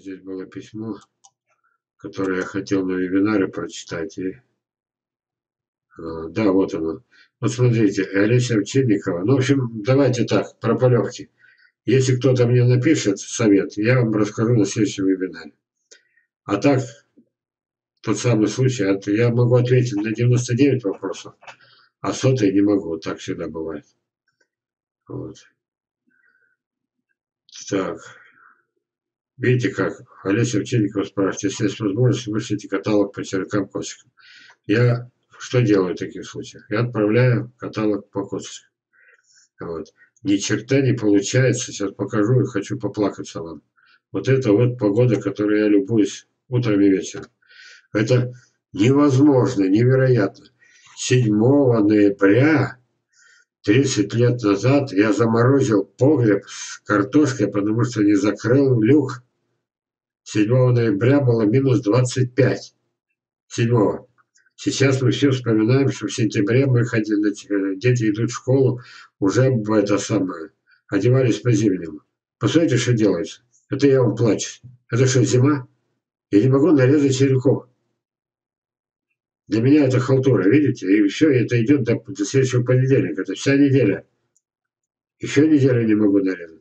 здесь было письмо, которое я хотел на вебинаре прочитать. Да, вот оно. Вот смотрите, Олеся Овчинникова. Ну, в общем, давайте так, про полегки. Если кто-то мне напишет совет, я вам расскажу на следующем вебинаре. А так, тот самый случай, я могу ответить на 99 вопросов, а 100-й не могу. Так всегда бывает. Вот. Так. Видите как? Олеся Овчинникова спрашивает, если есть возможность, вышлите каталог по черенкам косточкам. Я что делаю в таких случаях? Я отправляю каталог по косточкам. Вот. Ни черта не получается. Сейчас покажу и хочу поплакаться вам. Вот это вот погода, которой я любуюсь утром и вечером. Это невозможно, невероятно. 7 ноября, 30 лет назад, я заморозил погреб с картошкой, потому что не закрыл люк. 7 ноября было минус 25. 7. Сейчас мы все вспоминаем, что в сентябре мы ходили, дети идут в школу, уже это самое, одевались по-зимнему. Посмотрите, что делается. Это я вам плачу. Это что, зима? Я не могу нарезать черенков. Для меня это халтура, видите? И все, это идет до следующего понедельника. Это вся неделя. Еще неделю не могу нарезать.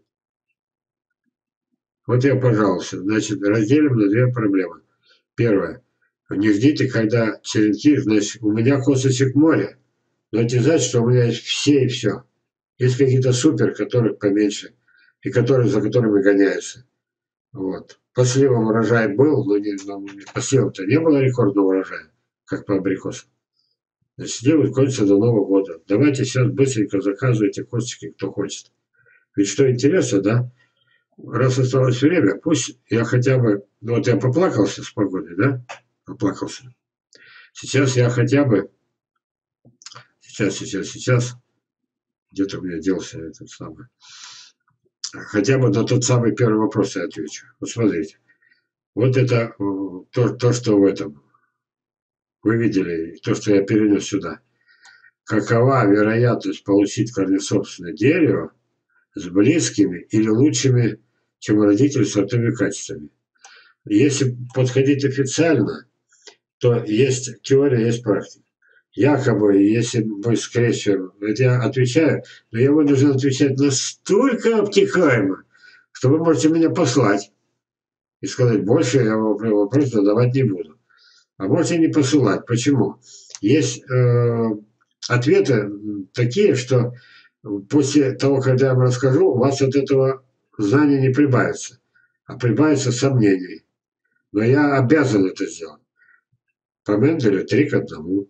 Вот я, пожалуйста, значит, разделим на 2 проблемы. Первое. Не ждите, когда черенки, значит, у меня косточек море. Но это не значит, что у меня есть все и все. Есть какие-то супер, которых поменьше, и которые, за которыми гоняются. Вот. По сливам урожай был, но по сливам-то не было рекордного урожая, как по абрикосам. Значит, сливы кончатся до Нового года. Давайте сейчас быстренько заказывайте косточки, кто хочет. Ведь что интересно, да? Раз осталось время, пусть я хотя бы... Ну, вот я поплакался с погодой, да? Поплакался. Сейчас я хотя бы... Сейчас. Где-то у меня делся этот самый. Хотя бы на тот самый первый вопрос я отвечу. Вот смотрите. Вот это то, что в этом. Вы видели, то, что я перенес сюда. Какова вероятность получить корнесобственное дерево с близкими или лучшими, чем родители, сортовыми качествами? Если подходить официально, то есть теория, есть практика. Якобы, если мы скрещиваем, это я отвечаю, но я вынужден отвечать настолько обтекаемо, что вы можете меня послать и сказать, больше я вопрос задавать не буду. А можете не посылать. Почему? Есть ответы такие, что после того, когда я вам расскажу, у вас от этого знания не прибавится, а прибавится сомнений. Но я обязан это сделать. По Менделю 3 к 1.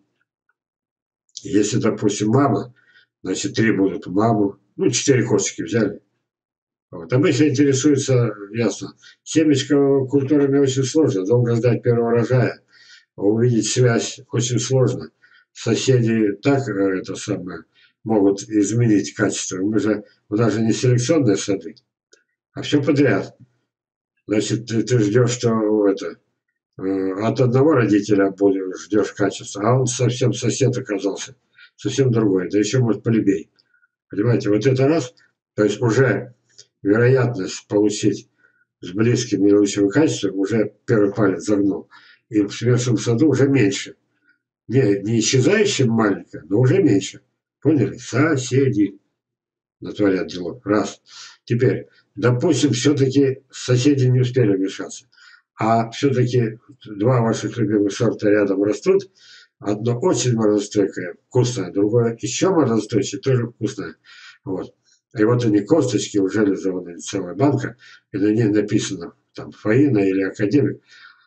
Если, допустим, мама, значит, 3 будут маму. Ну, 4 косточки взяли. Вот. Обычно интересуется, ясно. Семечко культурами очень сложно. Долго ждать первого урожая. Увидеть связь очень сложно. Соседи так это самое могут изменить качество. У нас же не селекционные сады, а все подряд. Значит, ты ждешь, что это от одного родителя ждешь качества, а он совсем сосед оказался, совсем другой, да еще может полюбей. Понимаете, вот это раз, то есть уже вероятность получить с близким или лучшим качеством уже первый палец загнул. И в смешанном саду уже меньше. Не исчезающим маленькое, но уже меньше. Поняли? Соседи натворят дело. Раз. Теперь, допустим, все-таки соседи не успели вмешаться. А все-таки 2 ваших любимых сорта рядом растут. Одно очень морозостойкое, вкусное, другое еще морозостойчивое, тоже вкусное. Вот. И вот они косточки уже реализованы, целая банка, и на ней написано там Фаина или Академик.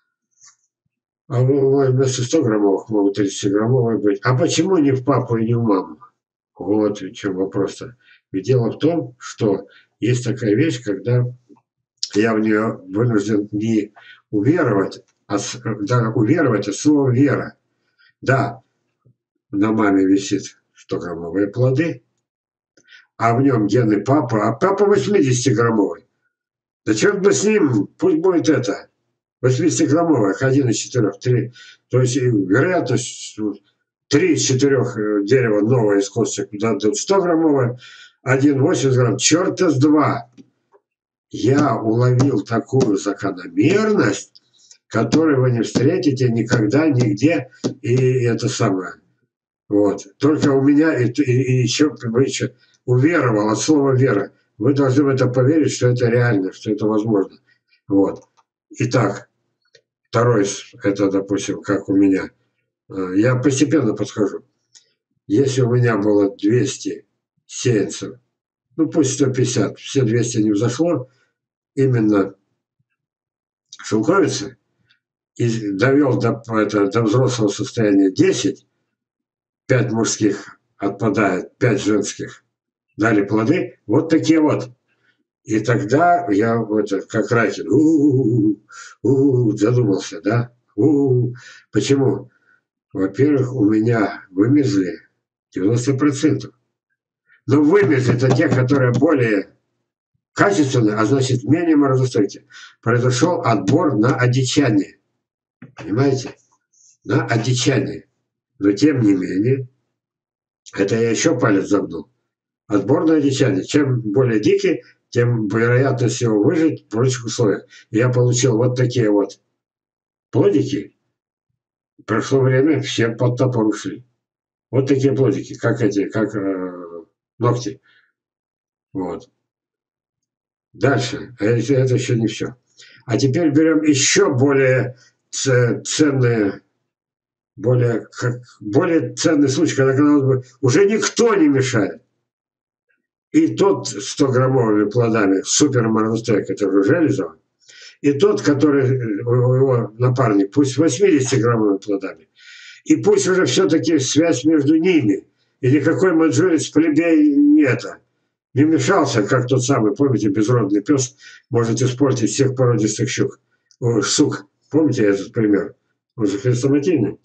А вместо 100-граммовых могут 30-граммовые быть. А почему не в папу и не в маму? Вот в чем вопрос-то. Ведь дело в том, что есть такая вещь, когда я в нее вынужден не уверовать, уверовать, а слово вера. Да, на маме висит 100-граммовые плоды, а в нем гены папы, а папа 80-граммовый. Да черт бы с ним, пусть будет это. 80-граммовых, 1 из 4, 3. То есть вероятность 3 из 4 дерева новое из косточек дадут 100-граммовое, 1 80 грамм, черта с 2. я уловил такую закономерность, которую вы не встретите никогда, нигде, и это самое. Вот. Только у меня и еще, вы еще уверовал от слова вера. Вы должны в это поверить, что это реально, что это возможно. Вот. Итак, второй, это, допустим, как у меня. Я постепенно подхожу. Если у меня было 200 сеянцев, ну пусть 150, все 200 не взошло, именно шелковицы, и довел до взрослого состояния 10, 5 мужских отпадает, 5 женских, дали плоды, вот такие вот. И тогда я как Райкин, задумался, да? Почему? Во-первых, у меня вымерзли 90%. Но вымерзли это те, которые более качественные, а значит менее морозостойкие. Произошел отбор на одичание. Понимаете? На одичание. Но тем не менее, это я еще палец загнул. Отбор на одичание. Чем более дикий, тем вероятность его выжить в прочих условиях. Я получил вот такие вот плодики. Прошло время, все под топор ушли. Вот такие плодики, как ногти. Вот. Дальше. Это еще не все. А теперь берем еще более ценные, более ценный случай, когда уже никто не мешает. И тот 100-граммовыми плодами суперморозостойкий, который железовый, и тот, который его напарник, пусть 80-граммовыми плодами. И пусть уже все-таки связь между ними, и никакой маньчжурец плебей не мешался, как тот самый, помните, безродный пес может испортить всех породистых сук. Помните этот пример? Он же хрестоматийный.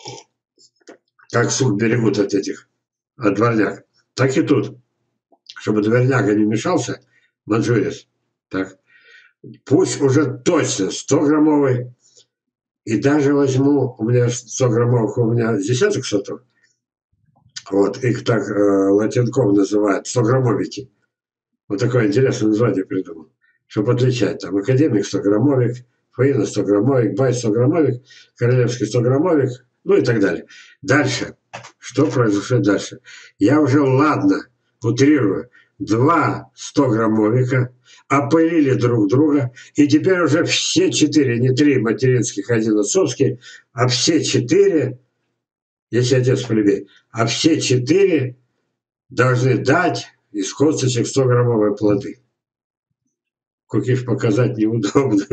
Как сук берегут от дворняг. Так и тут. Чтобы дворняга не мешался, маньчжурец. Так. Пусть уже точно 100-граммовый. И даже возьму, у меня 100-граммовых, у меня десяток сортов. Вот, их так латинком называют, 100-граммовики. Вот такое интересное название придумал. Чтобы отличать. Там академик 100-граммовик, Фаина 100-граммовик, Бай 100-граммовик, Королевский 100-граммовик, ну и так далее. Дальше. Что произошло дальше? Я уже, ладно, утрирую, 2 100-граммовика опылили друг друга, и теперь уже все 4, не 3 материнских, 1 отцовский, а все 4, если отец плебей, а все 4 должны дать из косточек 100-граммовые плоды. Кукиш показать неудобно.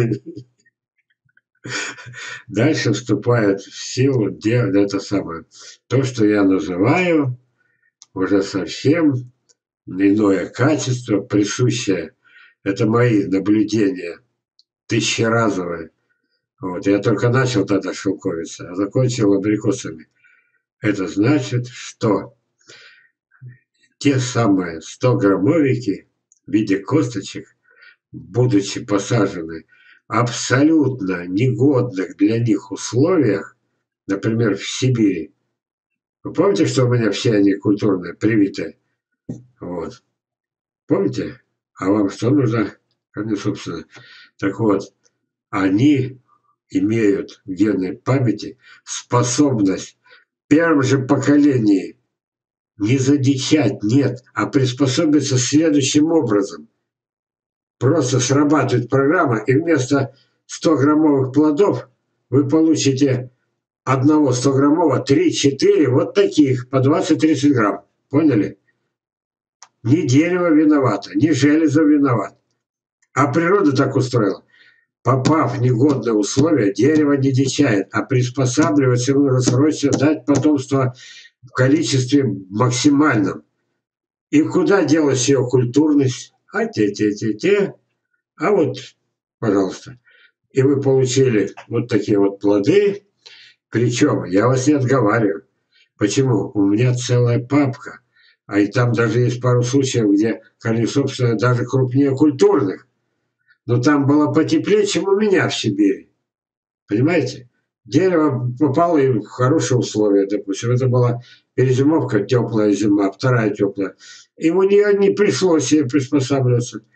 Дальше вступает в силу это самое. То, что я называю уже совсем иное качество, присущее. Это мои наблюдения, тысячеразовые. Вот. Я только начал тогда шелковица, а закончил абрикосами. Это значит, что те самые 100-граммовики в виде косточек, будучи посажены в абсолютно негодных для них условиях, например, в Сибири. Вы помните, что у меня все они культурные, привитые? Вот. Помните? А вам что нужно? Ко мне, собственно. Так вот, они имеют в генной памяти способность в первом же поколении не задичать, нет, а приспособиться следующим образом. Просто срабатывает программа, и вместо 100-граммовых плодов вы получите одного 100-граммового 3-4 вот таких, по 20-30 грамм. Поняли? Не дерево виновато, не железо виноват. А природа так устроила. Попав в негодные условия, дерево не дичает, а приспосабливается ему рассрочно дать потомство в количестве максимальном. И куда делась ее культурность? А те. А вот, пожалуйста. И вы получили вот такие вот плоды. Причем, я вас не отговариваю. Почему? У меня целая папка. А и там даже есть пару случаев, где корни, собственно, даже крупнее культурных. Но там было потеплее, чем у меня в Сибири. Понимаете? Дерево попало в хорошие условия, допустим. Это была перезимовка, теплая зима, вторая теплая. И у нее не пришлось себе приспосабливаться.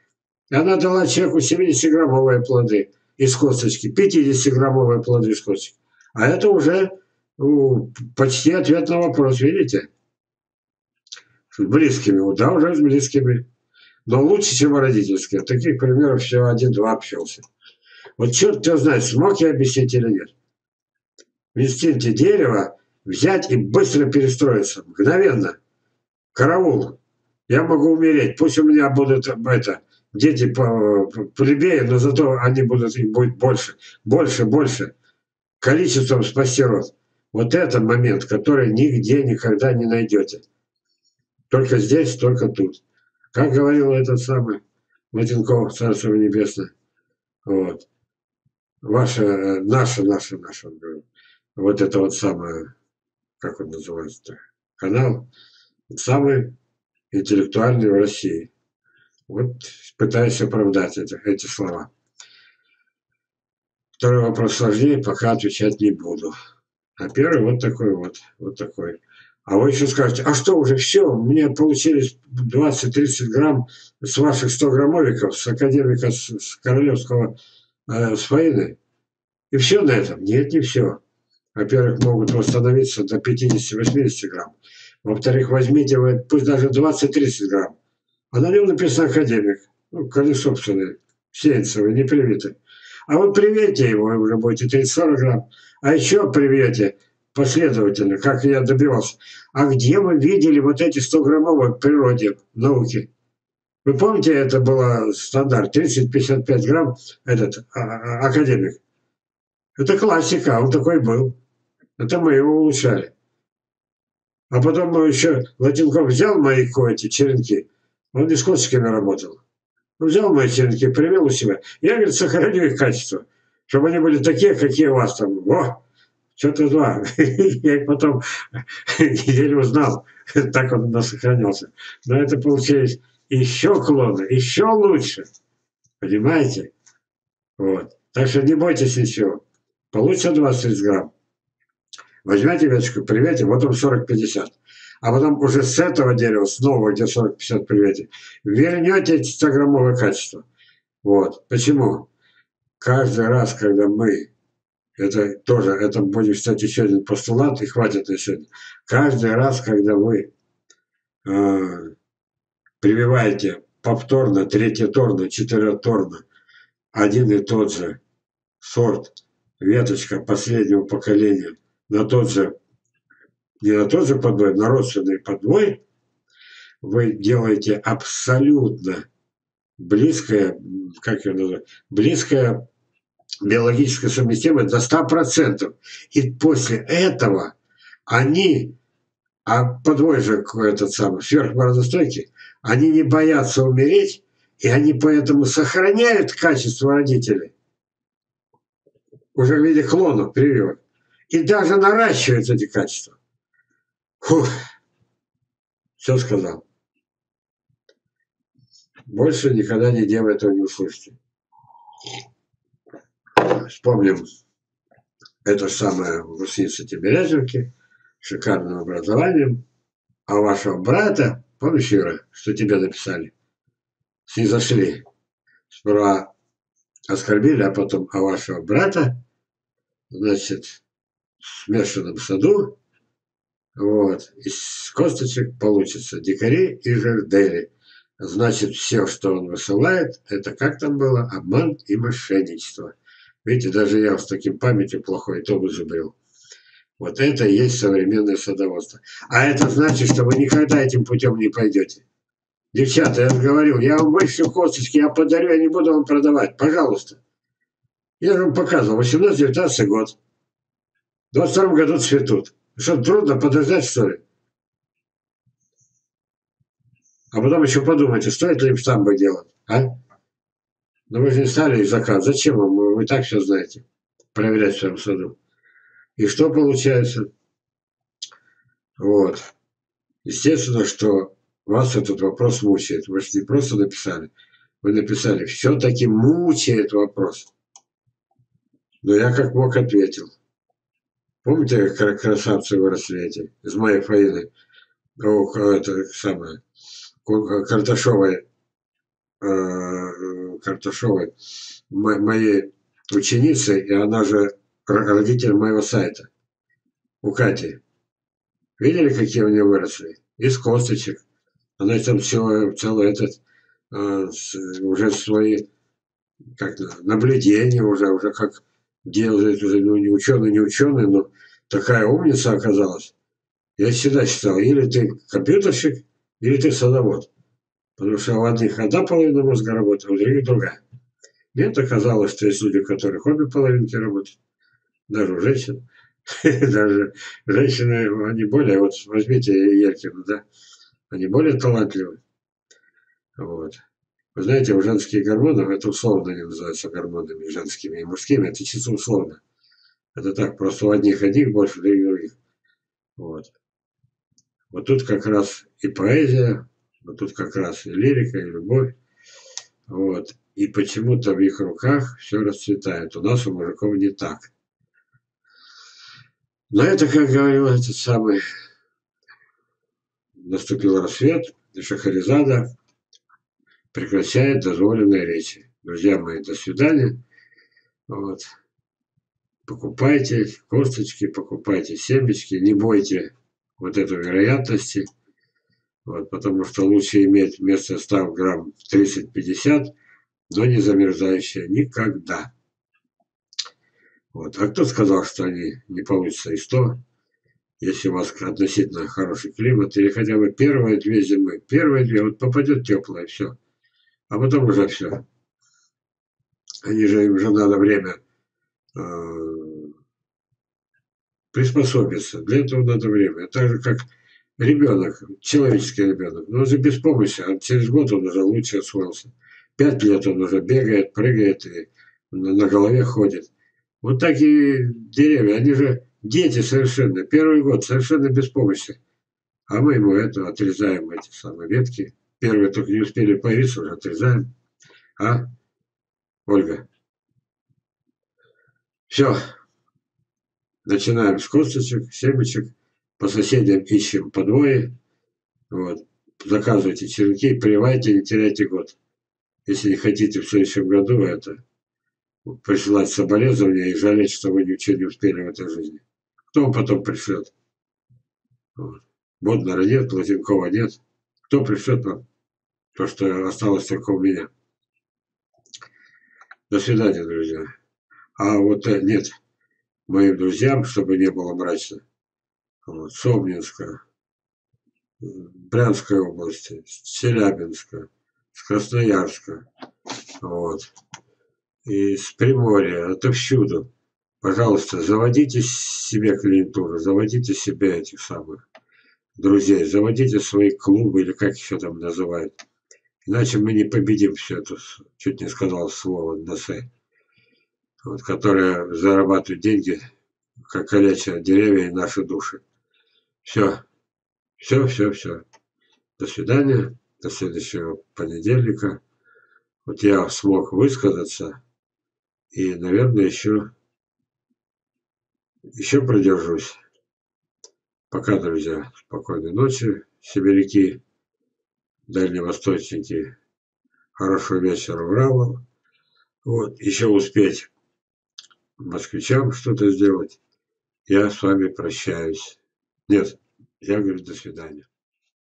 Она дала человеку 70-граммовые плоды из косточки, 50-граммовые плоды из косточки. А это уже почти ответ на вопрос, видите? С близкими, да, уже с близкими. Но лучше, чем родительские. Таких примеров всего 1-2 общался. Вот черт тебя знает, смог я объяснить или нет. В инстинкте дерева взять и быстро перестроиться. Мгновенно. Караул. Я могу умереть. Пусть у меня будут дети плебеи, но зато они будут, их будет больше. Больше, больше. Количеством спасти род. Вот это момент, который нигде никогда не найдете. Только здесь, только тут. Как говорил этот самый Матенков, Царство Небесное. Вот. Наша, он говорил. Вот это вот самое, как он называется-то, канал, самый интеллектуальный в России. Вот пытаюсь оправдать эти слова. Второй вопрос сложнее, пока отвечать не буду. А первый вот такой вот такой. А вы еще скажете, а что уже все, мне получились 20-30 грамм с ваших 100 граммовиков, с академика, с Королевского, с Фаины. И все на этом? Нет, не все. Во-первых, могут восстановиться до 50-80 грамм. Во-вторых, возьмите вы, пусть даже 20-30 грамм. А на нем написано академик. Ну, коли собственный, сеянцевый, не привитый. А вы привейте его, вы уже будете 30-40 грамм. А еще привейте последовательно, как я добивался. А где вы видели вот эти 100-граммовые в природе, в науке? Вы помните, это был стандарт 30-55 грамм, этот академик. Это классика, он такой был. Это мы его улучшали. А потом еще Латинков взял мои эти черенки, он не с косточками работал. Он взял мои черенки, привел у себя. Я, говорит, сохраню их качество, чтобы они были такие, какие у вас там. О, что-то два. Я их потом еле узнал. Так он у нас сохранился. Но это получились еще клоны, еще лучше. Понимаете? Вот. Так что не бойтесь ничего. Получится 20 грамм. Возьмете веточку, привете, вот он 40-50. А потом уже с этого дерева, снова где 40-50 привете, вернете эти 100-граммовое качество. Вот. Почему? Каждый раз, когда мы, это будем считать еще один постулат, и хватит на сегодня. Каждый раз, когда вы прививаете повторно, третьеторно, четвероторно один и тот же сорт, веточка последнего поколения, на тот же, не на тот же подвой, на родственный подвой, вы делаете абсолютно близкое, как ее назвать, близкое биологическая совместимость до 100%. И после этого они, подвой же этот самый, сверхморозостойкий, они не боятся умереть, и они поэтому сохраняют качество родителей уже в виде клонов, прививок, и даже наращивают эти качества. Фух, все сказал. Больше никогда нигде вы этого не услышите. Вспомним это самое выпускница Тимирязевки, шикарным образованием, а у вашего брата, помнишь, Ира, что тебе написали? Снизошли. Сперва оскорбили, а потом а вашего брата, значит, в смешанном саду, вот, из косточек получится дикари и жердели. Значит, все, что он высылает, это как там было? Обман и мошенничество. Видите, даже я с таким памятью плохой, то бы забыл. Вот это и есть современное садоводство. А это значит, что вы никогда этим путем не пойдете. Девчата, я же говорил, я вам вышлю косточки, я подарю, я не буду вам продавать. Пожалуйста. Я же вам показывал, 18-19 год. В 22 году цветут. Что, трудно подождать, что ли? А потом еще подумайте, стоит ли им штамбы делать, а? Но вы же не стали их заказ. Зачем вам? Вы так все знаете. Проверять в своем саду. И что получается? Вот. Естественно, что вас этот вопрос мучает. Вы же не просто написали. Вы написали, все-таки мучает вопрос. Но я как мог ответил. Помните, как красавцы выросли эти, из моей Фаины? Это самое, Карташовой, Карташовой, моей ученицы, и она же родитель моего сайта, у Кати. Видели, какие у нее выросли? Из косточек. Она там целый этот, уже свои как наблюдения уже как делает, уже ну, не ученый, но такая умница оказалась. Я всегда считал, или ты компьютерщик, или ты садовод. Потому что у одних одна половина мозга работает, а у других другая. Нет, оказалось, что есть люди, у которых обе половинки работают. Даже у женщин. Даже женщины, они более, вот возьмите Елькину, да, они более талантливы. Вот. Вы знаете, у женских гормонов, это условно они называются гормонами женскими и мужскими, это чисто условно. Это так, просто у одних больше, других других. Вот. Вот тут как раз и поэзия, вот тут как раз и лирика, и любовь. Вот. И почему-то в их руках все расцветает. У нас, у мужиков, не так. Но это, как говорил этот самый, наступил рассвет, и Шахерезада прекращает дозволенные речи. Друзья мои, до свидания. Вот. Покупайте косточки, покупайте семечки, не бойте вот эту вероятности. Вот, потому что лучше иметь вместо 100 грамм 30-50, но не замерзающие никогда. Вот. А кто сказал, что они не получатся и 100, если у вас относительно хороший климат, или хотя бы первые 2 зимы. Первые 2, вот попадет теплое, все. А потом уже все. Им же надо время приспособиться. Для этого надо время. Так же, как ребенок, человеческий ребенок. Но он же без помощи, а через год он уже лучше освоился. 5 лет он уже бегает, прыгает и на голове ходит. Вот так и деревья, они же дети совершенно. Первый год совершенно без помощи. А мы ему это отрезаем, эти самые ветки. Первые только не успели появиться, уже отрезаем. А, Ольга? Все. Начинаем с косточек, семечек. По соседям ищем подвои. Вот. Заказывайте черенки, прививайте, не теряйте год. Если не хотите в следующем году это присылать соболезнования и жалеть, что вы ничего не успели в этой жизни. Кто вам потом пришлет? Вот. Боднара нет, Лазенкова нет. Кто пришлет вам то, что осталось только у меня? До свидания, друзья. А вот нет, моим друзьям, чтобы не было мрачно, вот, Собнинска, Брянской области, Челябинска, с Красноярска, вот, и с Приморья, отовсюду. Пожалуйста, заводите себе клиентуру, заводите себе этих самых друзей, заводите свои клубы, или как еще там называют. Иначе мы не победим все это, чуть не сказал слово «носе», вот, которое зарабатывает деньги, как калеча деревья и наши души. Все, все. До свидания, до следующего понедельника. Вот я смог высказаться и, наверное, еще продержусь. Пока, друзья. Спокойной ночи, сибиряки, дальневосточники. Хорошего вечера, Урала. Вот, еще успеть москвичам что-то сделать. Я с вами прощаюсь. Нет, я говорю до свидания.